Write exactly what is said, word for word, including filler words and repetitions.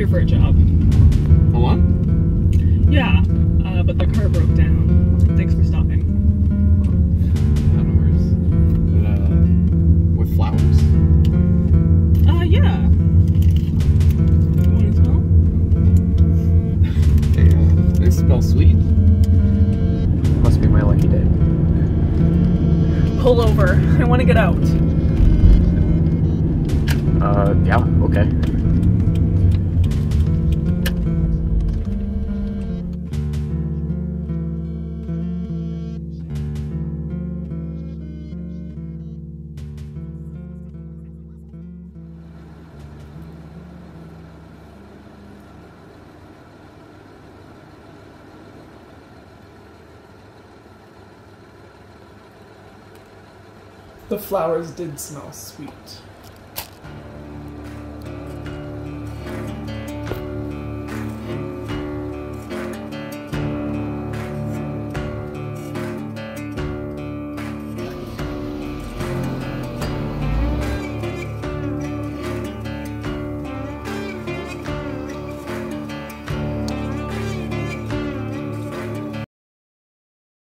here for a job. Hold on. Yeah, uh, but the car broke down. Thanks for stopping. Yeah, no worries. But, uh, with flowers? Uh, yeah. Want to smell? They, uh, they smell sweet. Must be my lucky day. Pull over. I want to get out. Uh, yeah, okay. The flowers did smell sweet.